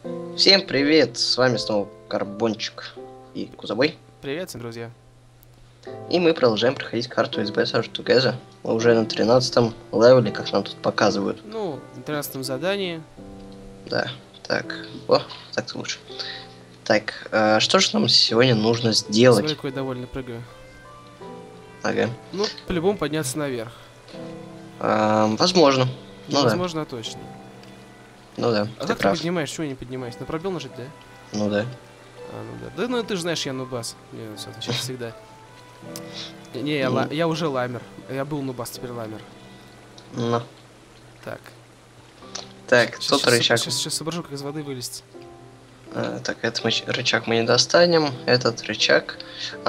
Всем привет, с вами снова Карбончик и Кузовой. Привет всем, друзья. И мы продолжаем проходить карту из Better Together. Мы уже на 13-м левеле, как нам тут показывают. Ну, на 13-м задании. Да, так, так-то лучше. Так, что же нам сегодня нужно сделать? Смотри, какой я довольно прыгаю. Ага. Ну, по-любому подняться наверх. Возможно. Ну Возможно, точно. Ну да, А ты как прав. ты поднимаешь? Чего я не поднимаюсь? На пробел нажать, да? Ну да. Ну да. Да, ну ты же знаешь, я нубас. Мне все отвечает всегда. Не, я уже ламер. Я был нубас, теперь ламер. Ну. Так. Так, тот рычаг. Сейчас соображу, как из воды вылезть. Так, этот рычаг мы не достанем. Этот рычаг.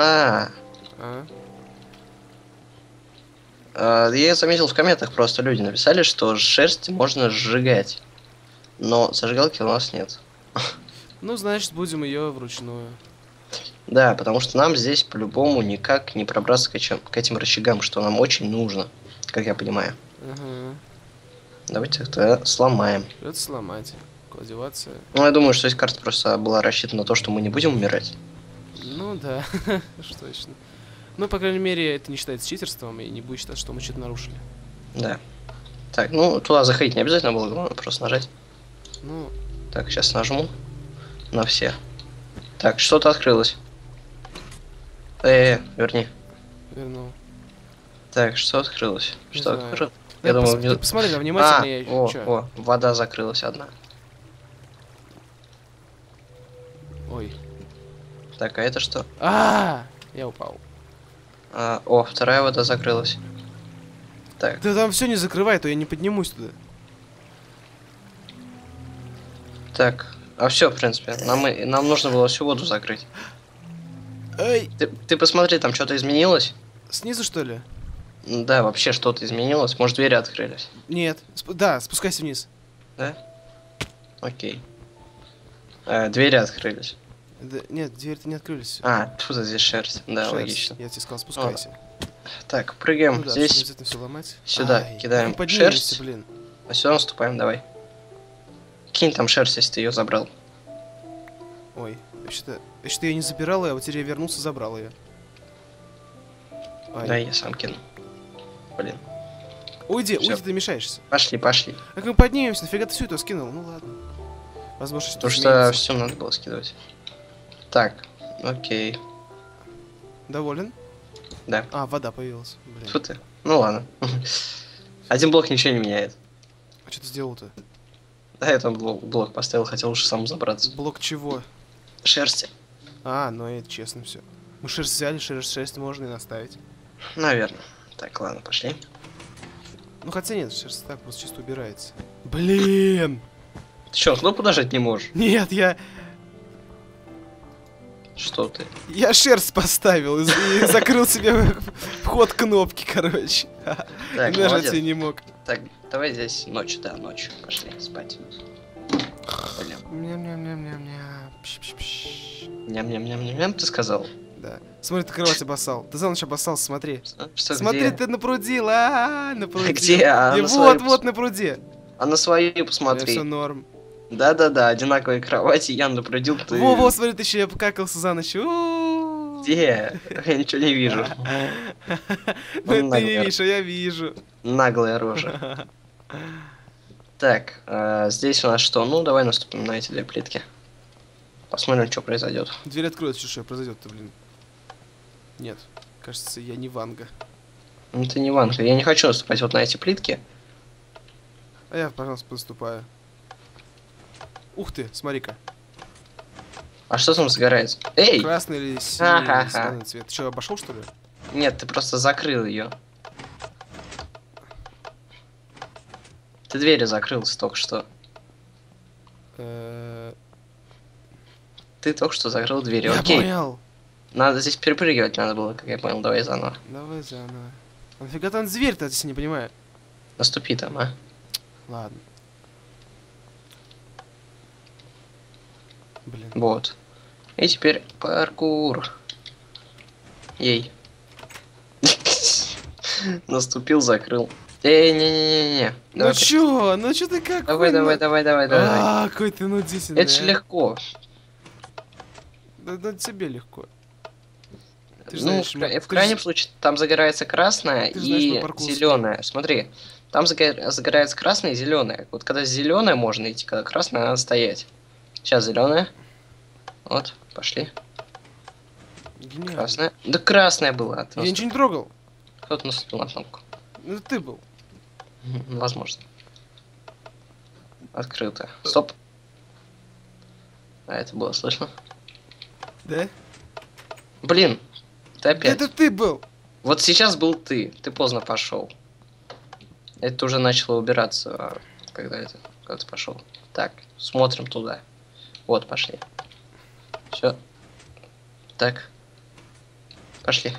Я заметил в комментах, просто люди написали, что шерсть можно сжигать. Но зажигалки у нас нет. Ну, значит, будем ее вручную. Да, потому что нам здесь по-любому никак не пробраться к этим рычагам, что нам очень нужно, как я понимаю. Ага. Давайте это сломаем. Придется сломать. Кладивация. Ну, я думаю, что здесь карта просто была рассчитана на то, что мы не будем умирать. Ну да, уж точно. Ну, по крайней мере, это не считается читерством и не будет считать, что мы что-то нарушили. Да. Так, ну, туда заходить не обязательно было, главное просто нажать. Ну. Так, сейчас нажму на все. Так, что-то открылось. Верни. Вернул. Так, что открылось? Не Что знаю. открылось? Я думаю, ты посмотри на внимательно. Вода закрылась одна. Ой. Так, а это что? Я упал. Вторая вода закрылась. Так. Ты там все не закрывай, то я не поднимусь туда. Так, все, в принципе. Нам нужно было всю воду закрыть. Эй! Ты посмотри, там что-то изменилось? Снизу, что ли? Да, вообще что-то изменилось. Может, двери открылись? Нет. Да, спускайся вниз. Да? Окей. Двери открылись. Да, нет, двери-то не открылись. Тут здесь шерсть. Да, Шерсть. логично. Я тебе сказал, спускайся. Так, прыгаем. Ну да, Здесь обязательно все ломать. сюда кидаем шерсть. Блин. А сюда наступаем, давай. Кинь там шерсть, если ты ее забрал. Ой, я ее не забирал, а вот теперь я вернулся, забрал ее. Да, я сам кину. Блин. Уйди, ты мешаешься. Пошли. Как мы поднимемся, нафига ты всю это скинул? Ну ладно. Возможно, что-то Потому что все надо было скидывать. Так, окей. Доволен? Да. Вода появилась. Блин. Фу ты. Ну ладно. Один блок ничего не меняет. А что ты сделал-то? Да, это он блок поставил, хотел уж сам забраться. Блок чего? Шерсти. Ну это честно все. Мы шерсть взяли, шерсть можно и наставить. Наверное. Так, ладно, пошли. Ну хотя нет, шерсть так просто чисто убирается. Блин! Ты что, кнопку нажать не можешь? Нет, Что ты? Я шерсть поставил и закрыл себе вход кнопки, короче. Так, нажать молодец. я не мог. Так, давай здесь ночь, да, ночь. Пошли спать. Блин. Ням-ням-ням-ням-ням. Пш-пш-пш. Ням-ням-ням-ням, ты сказал? Да. Смотри, ты кровать обоссал. Ты за ночь обоссал, смотри. Что, Смотри, где? ты напрудил, напрудил. Где? Вот на пруде. А на свою Все посмотри. норм. Да, одинаковые кровати, я напрудил, ты... Во, смотри, ты еще я покакался за ночь. Где? Я ничего не вижу. Ну ты не видишь, а я вижу. Наглая рожа. Так, здесь у нас что? Ну, давай наступим на эти две плитки. Посмотрим, что произойдет. Дверь откроется, что произойдет-то, блин. Нет, кажется, я не Ванга. Ну, ты не Ванга. Я не хочу наступать вот на эти плитки. А я, пожалуйста, поступаю. Ух ты, смотри-ка. А что там загорается? Эй! Красный или синий или зеленый цвет. Ты что, обошел, что ли? Нет, ты просто закрыл ее. Ты двери закрылся только что. Ты только что закрыл двери. Я Окей. понял. Надо здесь перепрыгивать надо было, как я понял. Давай заново. Давай заново. А нафига там дверь-то, здесь не понимаю. Наступи там, а. Ладно. Блин. Вот. И теперь паркур. Ей. Наступил, закрыл. Не-не-не-не. Ну чё? Ну чё ты как? Давай. А, какой ты нудительный. Это же легко. Да тебе легко. Ты Ну, знаешь, в крайнем случае, там загорается красное и зеленое. Смотри, там загорается красное и зеленое. Вот когда зеленое можно идти, когда красное надо стоять. Сейчас зеленое. Вот, пошли. Гениально. Красное. Да красное было. Я ничего не трогал. Кто-то наступил на кнопку. Ну ты был. Возможно. Открыто. Стоп. А это было слышно? Да? Блин, ты опять. Это ты был. Вот сейчас был ты. Ты поздно пошел. Это уже начало убираться, когда ты пошел. Так, смотрим туда. Вот, пошли. Все. Так. Пошли.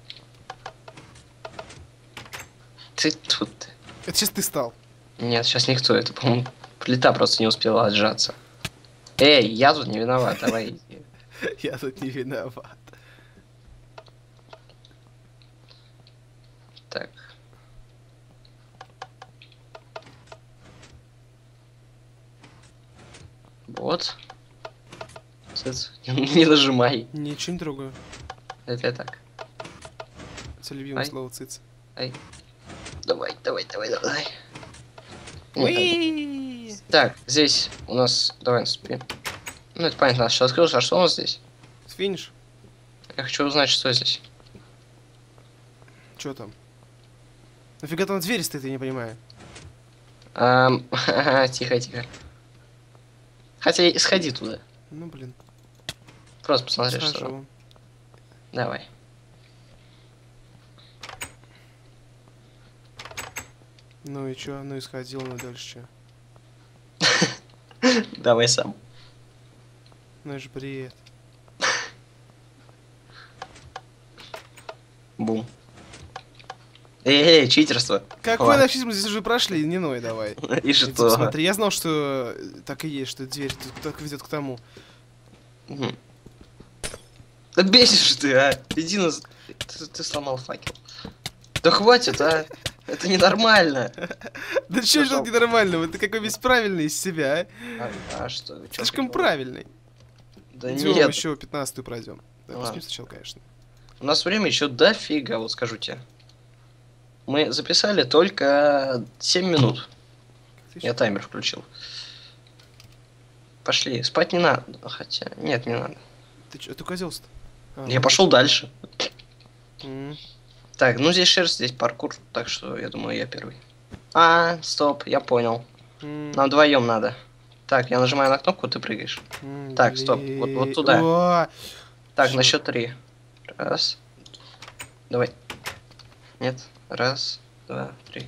Ты тут. Это сейчас ты стал. Нет, сейчас никто. Это, по-моему, плита просто не успела отжаться. Эй, я тут не виноват, давай. Я тут не виноват. Так. Вот. Не нажимай. Ничего не трогаю. Это я так. Это любимое слово циц. Ай. Давай. Уи! Так, здесь у нас... Давай наступим. Ну, это понятно, что открылось. А что у нас здесь? Финиш. Я хочу узнать, что здесь. Чё там? Нафига там дверь стоит, я не понимаю. Тихо. Хотя сходи туда. Ну, блин. Просто посмотри, что Схожу. там. Давай. Ну и чё? Ну и сходил, ну дальше чё? Давай сам. Ну это же бред. Бум. Эй, читерство. Какой анархизм здесь уже прошли? Не ной давай. И что? Смотри, я знал, что так и есть, что дверь так ведет к тому. Да бесишь ты, а. Иди на... Ты сломал факел. Да хватит, а. Это ненормально. Да чё же ненормального? Ты какой весь правильный из себя, а? А что? Слишком правильный. Да Идём нет. еще 15-ю пройдем. Да, посмотрим сначала, конечно. У нас время еще дофига, вот скажу тебе. Мы записали только 7 минут. Я таймер включил. Пошли, спать не надо. Хотя, нет, не надо. Ты чё, ты козел-то? Я пошел дальше. Так, ну здесь шерсть, здесь паркур, так что я думаю, я первый. Стоп, я понял. Нам вдвоем надо. Так, я нажимаю на кнопку, ты прыгаешь. Так, стоп, вот туда. Так, на счет 3. Раз. Давай. Нет. Раз, два, 3.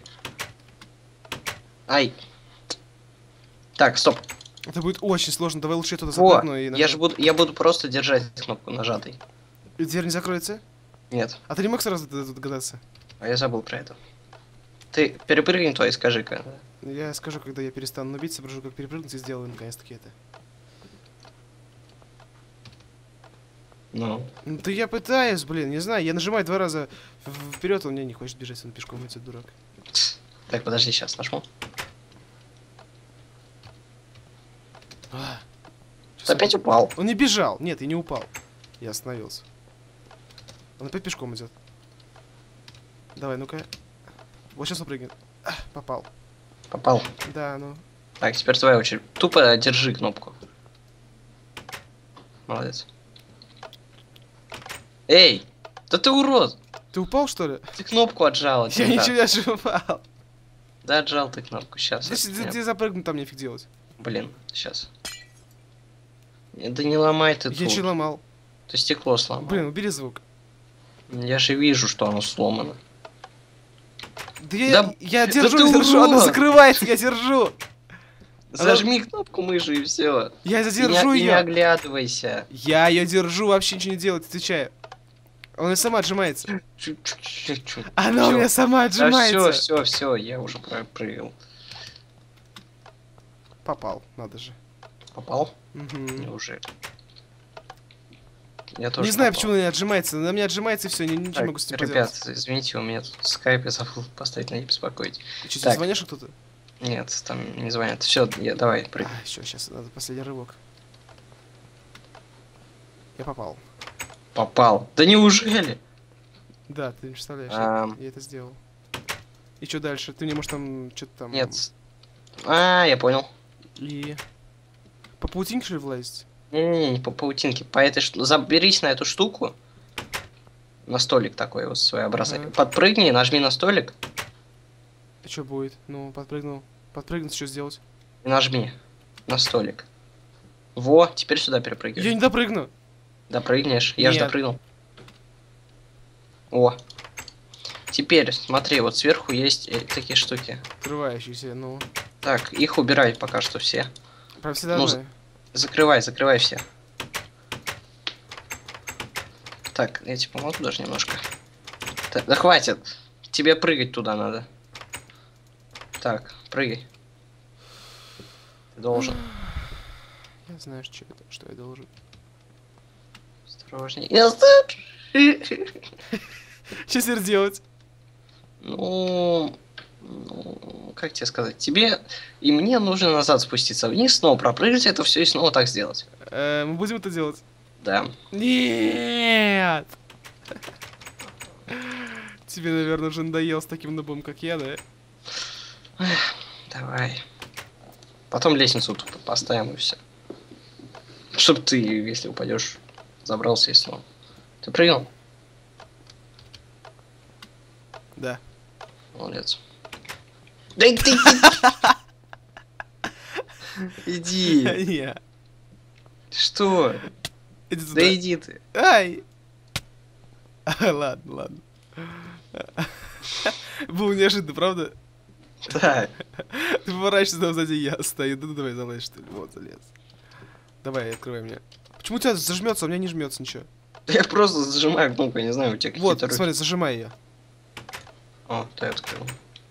Ай. Так, стоп. Это будет очень сложно. Давай лучше я туда Во, запрыгну и... я буду просто держать кнопку нажатой. И дверь не закроется? Нет. А ты не мог сразу догадаться? А я забыл про это. Ты перепрыгни то и скажи-ка. Я скажу, когда я перестану нубить, соображу, как перепрыгнуть и сделаю наконец-таки это. Ну. Да я пытаюсь, блин, не знаю, я нажимаю 2 раза вперед, он мне не хочет бежать, он пешком идет, дурак. Так, подожди, сейчас нажму. Ты опять упал. Он не бежал, нет, я не упал. Я остановился. Он опять пешком идет. Давай, ну-ка. Вот сейчас он прыгнет. Попал. Попал. Да, ну. Так, теперь твоя очередь. Тупо держи кнопку. Молодец. Эй! Да ты урод! Ты упал, что ли? Ты кнопку отжал. Я ничего не упал. Да, отжал ты кнопку, сейчас. Если запрыгнуть, там нефиг делать. Блин, сейчас. Да не ломай ты тут. Я что ломал? Ты стекло сломал. Блин, убери звук. Я же вижу, что оно сломано. Да я держу, оно закрывается, я держу. Зажми кнопку мыши и все. Я задержу ее. Не оглядывайся. Я ее держу, вообще ничего не делает, отвечаю. Она у меня сама отжимается. Она у меня сама отжимается. Все, я уже прыгал. Попал, надо же. Попал? Угу. Неужели? Я тоже Не знаю, попал. почему она не отжимается. На меня отжимается и все, ничего не могу с этим ребят, поделать. извините, у меня тут скайп, я забыл поставить на не беспокоить. Что, тебе Так. звонишь кто-то? Нет, там не звонят. Все, давай, прыгай. А, еще, сейчас, надо последний рывок. Я попал. Попал. Да неужели? Да, ты не представляешь, я это сделал. И что дальше? Ты мне, может, там, что-то там... Нет. Я понял. И... По паутинке, что ли, влазить? Не по паутинке, по этой заберись на эту штуку. На столик такой вот своеобразный. Ага. Подпрыгни, нажми на столик И что будет? Ну, подпрыгнул. Подпрыгнуть, что сделать? и нажми на столик. Во, теперь сюда перепрыгивай. Я не допрыгну. Допрыгнешь, я же Нет. допрыгнул. О. Теперь, смотри, вот сверху есть такие штуки. Открывающийся, ну. Так, их убирай пока что все. Прям все Ну, давно. закрывай все. Так, я тебе помогу даже немножко. Так, да хватит. Тебе прыгать туда надо. Так, прыгай. Ты должен. Я знаю, что я должен. Осторожней. Я знаю. Что теперь делать? Ну, как тебе сказать? Тебе и мне нужно назад спуститься вниз, снова пропрыгнуть это все и снова так сделать. Мы будем это делать? Да. Нет! Тебе, наверное, уже надоел с таким нубом, как я, да? Давай. Потом лестницу тут поставим и все. Чтоб ты, если упадешь, забрался и снова. Ты прыгнул? Да. Молодец. Да ты... Иди. Не. Что? Иди туда. Да иди ты. Ай! Ладно, ладно. Было неожиданно, правда? Да. Ты поворачиваешься, там сзади я стою. Да давай залезь, что ли. Вот, залез. Давай, открывай мне. Почему у тебя зажмется, а у меня не жмется ничего? Я просто зажимаю кнопку, я не знаю, у тебя Вот, какие-то руки. смотри, зажимай ее. О, ты открыл.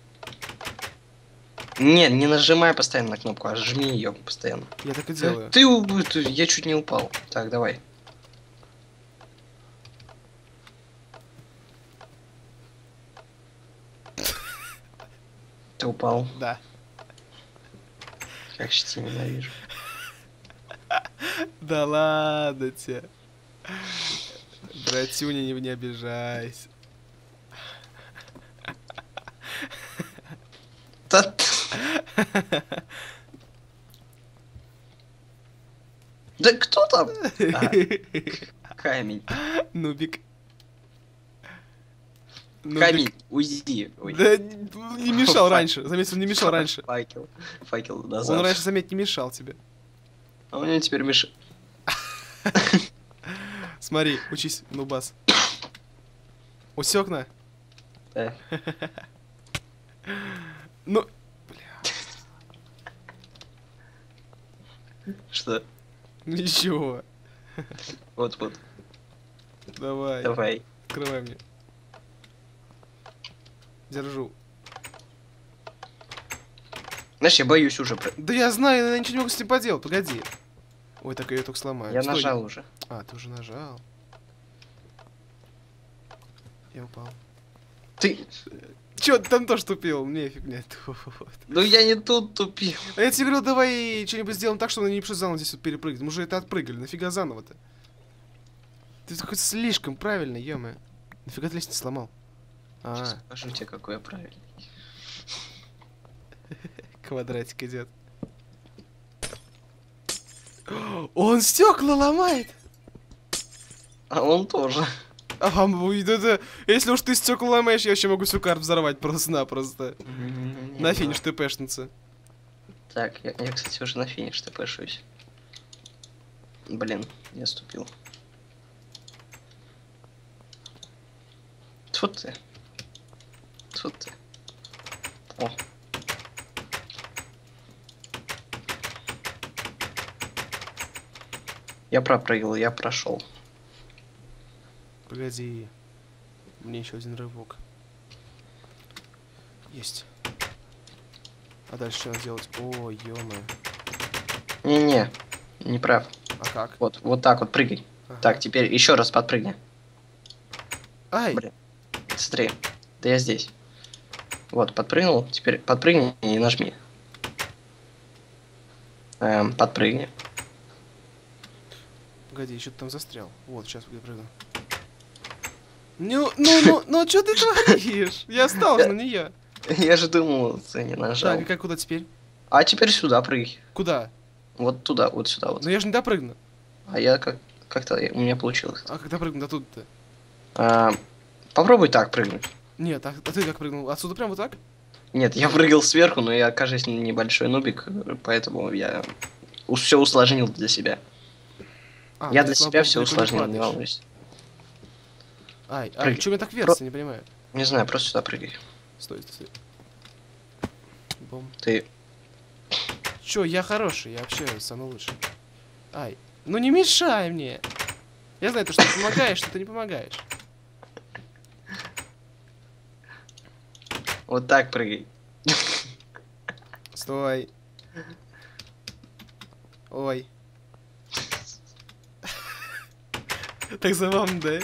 Не, не нажимай постоянно на кнопку, а жми ее постоянно. Я так и делаю. Я чуть не упал. Так, давай. Ты упал. Да. Как же тебя ненавижу. Да ладно тебе. Братюня, не обижайся. Да, да кто там? Камень. Нубик. Камень, уйди. Ой. Да не мешал раньше. Заметь, он не мешал раньше. Факел назад. Он раньше, заметь, не мешал тебе. А у меня теперь мешает. Смотри, учись, нубас. Усек на? Да. Ну, Что? ничего. Вот. Давай, Давай. открывай мне. Держу. Знаешь, я боюсь уже. Да я знаю, я ничего не могу с ним поделать, погоди. Ой, так я ее только сломаю. Я Стой. нажал уже. А, ты уже нажал. Я упал. Ты... Чё, ты там тоже тупил? Нефиг мне. Ну я не тут тупил. А я тебе говорил, давай что-нибудь сделаем так, чтобы она не пришлось заново здесь вот перепрыгнуть. Мы уже это отпрыгали, нафига заново-то? Ты такой слишком правильный, ё-моё. Нафига ты лестницу сломал? Сейчас покажу тебе, какой я правильный. Квадратик идет. Он стекла ломает! А он тоже. Ага, если уж ты стекла ломаешь, я вообще могу всю карту взорвать просто-напросто. На финиш ты пэшница. Так, я, кстати, уже на финиш тпшусь. Блин, я ступил. Тьфу ты. Тьфу ты. О. Я пропрыгал, я прошел. Погоди. Мне еще один рывок. Есть. А дальше что надо делать? О, ё-моё. Не-не, не прав. А как? Вот так вот прыгай. Ага. Так, теперь еще раз подпрыгни. Ай! Блин. Смотри. Да я здесь. Вот, подпрыгнул. Теперь подпрыгни и нажми. Подпрыгни. Погоди, еще ты там застрял. Вот, сейчас я прыгну. Ну, что ты творишь? Я стал же на нее. Я же думал, ты не нажал. Так, и как куда теперь? А теперь сюда прыгай. Куда? Вот туда, вот сюда вот. Ну я же не допрыгну. А я как-то у меня получилось. А как допрыгну до тут-то? Попробуй так прыгнуть. Нет, а ты как прыгнул? Отсюда прям вот так? Нет, я прыгал сверху, но я, кажется, небольшой нубик, поэтому я все усложнил для себя. Я ты, для слава себя богу, все далеко не усложнил, не падаешь. волнуйся. Ай, что меня так вертится, не понимаю. Не знаю, просто сюда прыгай. Стой. Бум. Ты... Чё, я хороший, я вообще самый лучший. Ай, ну не мешай мне. Я знаю, что ты помогаешь, что ты не помогаешь. Вот так прыгай. Стой. Ой. Так забавно, да?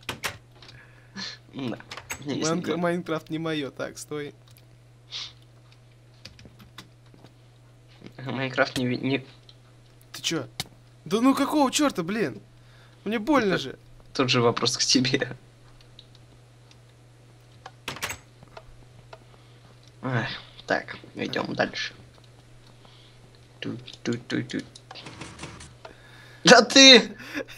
Да. Не Майнкрафт не мое. Так, стой. Майнкрафт не... Ты чё? Да ну какого черта, блин? Мне больно же. Тут же вопрос к тебе. Ай, так, идем дальше. Тут. Да ты!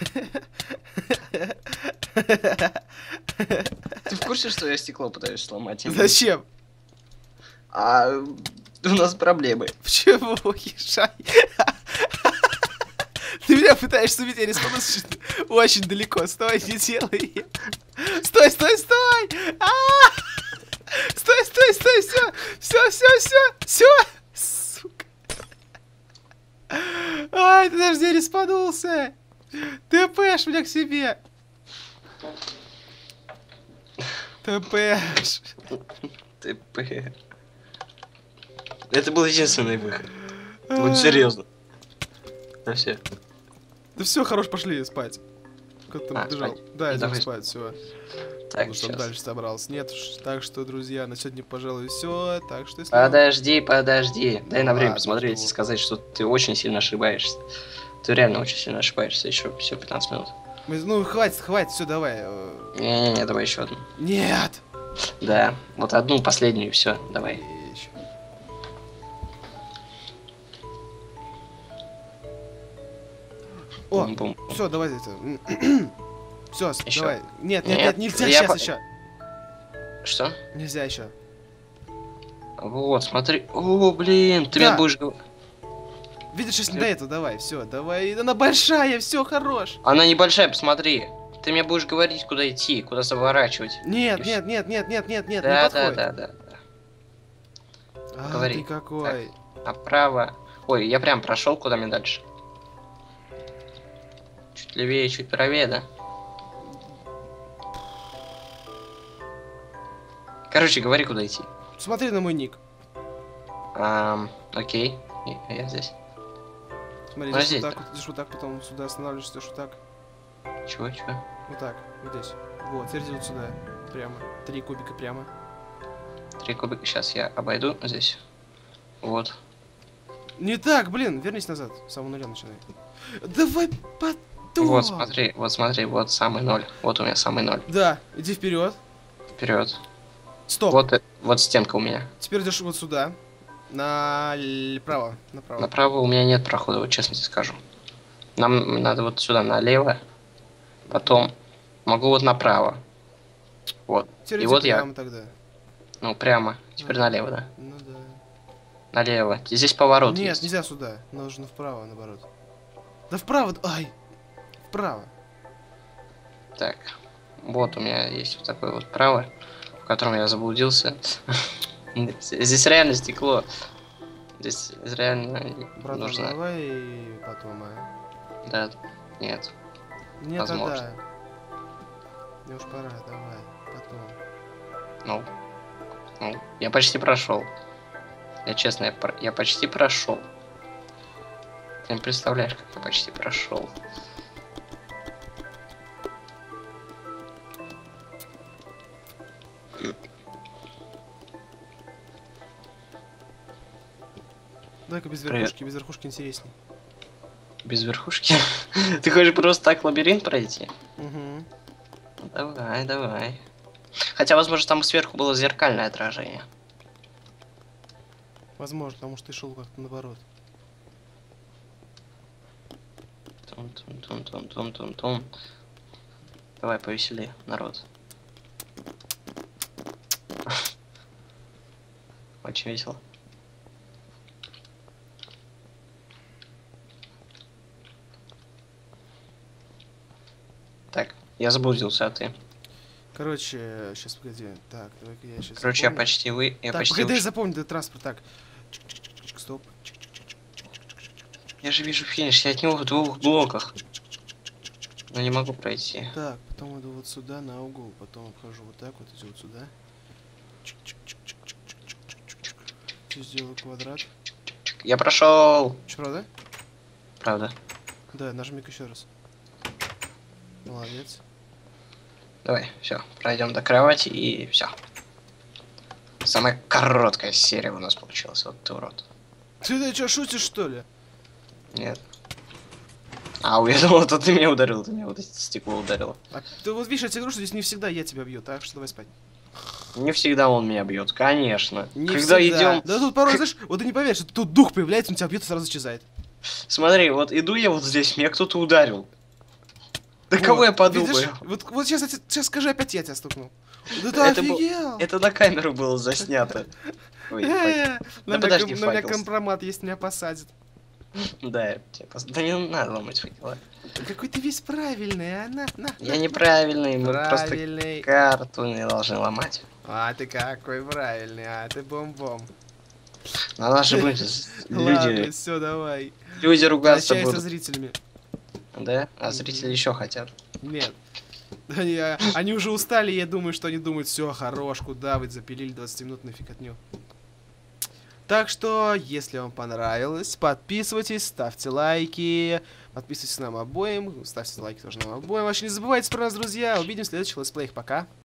Ты в курсе, что я стекло пытаюсь сломать? Зачем? А у нас проблемы. Почему, ешай? Ты меня пытаешься убить, я респону очень далеко. Стой, не делай. Стой! Стой, все! Сука. Ай, ты даже не респанулся. ТПшь меня к себе. ТПшь. ТП. Это был единственный выход. Вот серьезно. Да все. Да все, хорош, пошли спать. Кто-то там побежал. Да, идем спать, все. Так, Что дальше собрался? Нет уж. Так что, друзья, на сегодня, пожалуй, все. Так что, если... Подожди. Дай на время Ладно, посмотреть и сказать, что ты очень сильно ошибаешься. Ты реально очень сильно ошибаешься. Еще все 15 минут. Ну, хватит, все, давай. Не, давай еще одну. Нет! Да, вот одну последнюю, все, давай. Еще. О, Бум-бум. все, давай это. Все, Еще. давай. Нет, нельзя я сейчас еще. Что? Нельзя еще. Вот, смотри. О, блин, ты Да. меня будешь говорить. Видишь, если до этого, давай, все, давай. Она большая, все, хорош. Она небольшая, посмотри. Ты мне будешь говорить, куда идти, куда заворачивать. Нет, И не Да. подходит. А, Говори. Ты какой. Направо. Ой, я прям прошел, куда мне дальше? Чуть левее, чуть правее, да? Короче, говори, куда идти. Смотри на мой ник. Окей. Я здесь. Смотри, Ну, здесь здесь, вот так, потом сюда останавливаешься, вот так. Чего? Вот так, вот здесь. Вот, теперь вот сюда. Прямо. 3 кубика прямо. 3 кубика. Сейчас я обойду здесь. Вот. Не так, блин, вернись назад. С самого нуля начинай. Давай потом. Вот смотри, вот самый ноль. Вот у меня самый ноль. Да, иди вперед. Вперед. Стоп. Вот стенка у меня. Теперь идешь вот сюда. Направо. Направо у меня нет прохода, вот честно тебе скажу. Нам надо вот сюда налево. Потом могу вот направо. Вот. Теперь И иди вот прямо я. тогда. Ну, прямо. Теперь налево, да? Ну да. Налево. Здесь поворот Нет, есть. нельзя сюда. Нужно вправо, наоборот. Да вправо. Ай! Вправо. Так. Вот у меня есть вот такое вот право, в котором я заблудился. Здесь реально стекло. Здесь реально Братан, нужно... давай потом, а. Да. Нет. Нет, Возможно. Мне уж пора, давай, потом. Ну, я почти прошел. Я честно, я почти прошел. Ты не представляешь, как я почти прошел. Давай-ка без верхушки, без верхушки интересней. Без верхушки? Ты хочешь просто так лабиринт пройти? Угу. Давай, давай. Хотя, возможно, там сверху было зеркальное отражение. Возможно, потому что ты шел как-то наоборот. Тун-тун-тун-тун-тун-тун-тун. Давай, повесели, народ. Очень весело. Так, я заблудился, а ты? Короче, сейчас погоди. Так, давай-ка я сейчас. Короче, я почти Так, почти погоди, я вышел. запомню этот транспорт. Так. Стоп. Я же вижу финиш, я от него в 2 блоках. Но не могу пройти. Так, потом иду вот сюда на угол, потом обхожу вот так вот, иду вот сюда. Сделаю квадрат. Я прошел. Че, правда? Правда. Да, нажми-ка еще раз. Молодец. Давай, все, пройдем до кровати и все. Самая короткая серия у нас получилась. Вот ты урод. Ты что, шутишь, что ли? Нет. А, я думал, это ты меня ударил, ты меня вот это стекло ударило. А ты вот видишь, я тебе говорю, что здесь не всегда я тебя бью, так что давай спать. Не всегда он меня бьет, конечно. Не Когда всегда. идем. Да тут порой, знаешь, вот ты не поверишь, что тут дух появляется, он тебя бьет и сразу исчезает. Смотри, вот иду я вот здесь, меня кто-то ударил. Да Вот, кого я подумаю? видишь? Вот сейчас скажи, опять я тебя стукнул. Да ты Это офигел! Это на камеру было заснято. Ой, На подожди, меня факел. компромат есть, меня посадят. Да, я тебе да не надо ломать факела. Какой ты весь правильный, а на. Я неправильный, мы просто Правильный. карту не должны ломать. А ты какой правильный, а ты бом-бом. На нас же будут Ладно, все, давай. люди ругаться Прощайся со будут. зрителями. Да? А зрители еще хотят. Нет. Они уже устали, я думаю, что они думают, все, хорош, куда вы запилили 20-минутную фиготню. Так что, если вам понравилось, подписывайтесь, ставьте лайки, подписывайтесь нам обоим, ставьте лайки тоже нам обоим. Вообще не забывайте про нас, друзья. Увидимся в следующих летсплеях. Пока.